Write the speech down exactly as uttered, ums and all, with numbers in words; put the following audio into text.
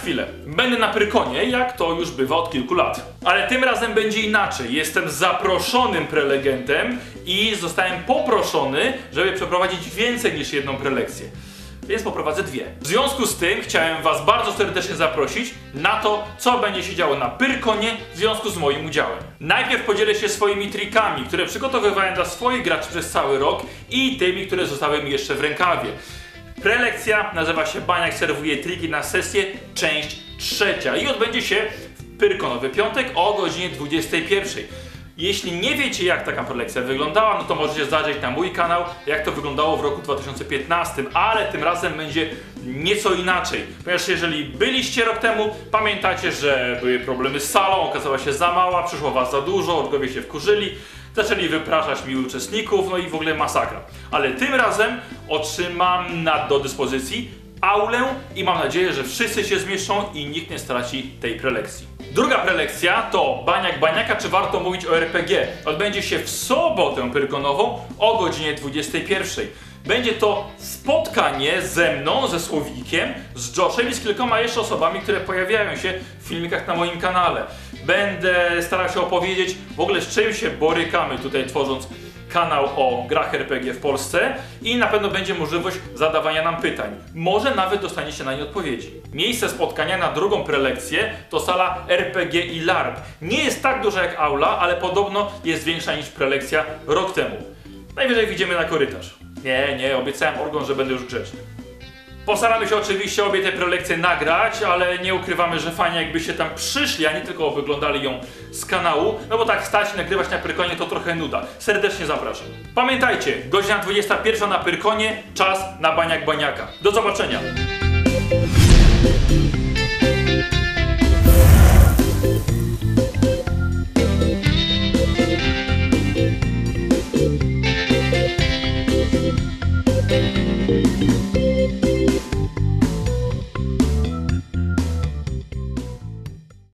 chwilę. Będę na Pyrkonie, jak to już bywa od kilku lat. Ale tym razem będzie inaczej. Jestem zaproszonym prelegentem i zostałem poproszony, żeby przeprowadzić więcej niż jedną prelekcję. Więc poprowadzę dwie. W związku z tym chciałem was bardzo serdecznie zaprosić na to, co będzie się działo na Pyrkonie w związku z moim udziałem. Najpierw podzielę się swoimi trikami, które przygotowywałem dla swoich graczy przez cały rok i tymi, które zostały mi jeszcze w rękawie. Prelekcja nazywa się Baniak serwuje triki na sesję, część trzecia i odbędzie się w Pyrkonowy piątek o godzinie dwudziestej pierwszej. Jeśli nie wiecie, jak taka prelekcja wyglądała, no to możecie zajrzeć na mój kanał, jak to wyglądało w roku dwa tysiące piętnastym, ale tym razem będzie nieco inaczej. Ponieważ jeżeli byliście rok temu, pamiętacie, że były problemy z salą, okazała się za mała, przyszło was za dużo, orgowie się wkurzyli, zaczęli wypraszać mi uczestników, no i w ogóle masakra. Ale tym razem otrzymam na, do dyspozycji aulę i mam nadzieję, że wszyscy się zmieszczą i nikt nie straci tej prelekcji. Druga prelekcja to Baniak Baniaka, czy warto mówić o er pe gie? Odbędzie się w sobotę pyrkonową o godzinie dwudziestej pierwszej. Będzie to spotkanie ze mną, ze Słowikiem, z Joshem i z kilkoma jeszcze osobami, które pojawiają się w filmikach na moim kanale. Będę starał się opowiedzieć w ogóle, z czym się borykamy tutaj, tworząc kanał o grach er pe gie w Polsce i na pewno będzie możliwość zadawania nam pytań. Może nawet dostaniecie na nie odpowiedzi. Miejsce spotkania na drugą prelekcję to sala er pe gie i larp. Nie jest tak duża jak aula, ale podobno jest większa niż prelekcja rok temu. Najwyżej wyjdziemy na korytarz. Nie, nie, obiecałem orgom, że będę już grzeczny. Postaramy się oczywiście obie te prelekcje nagrać, ale nie ukrywamy, że fajnie jakbyście tam przyszli, a nie tylko wyglądali ją z kanału, no bo tak stać i nagrywać na Pyrkonie to trochę nuda. Serdecznie zapraszam. Pamiętajcie, godzina dwudziesta pierwsza na Pyrkonie, czas na Baniak Baniaka. Do zobaczenia!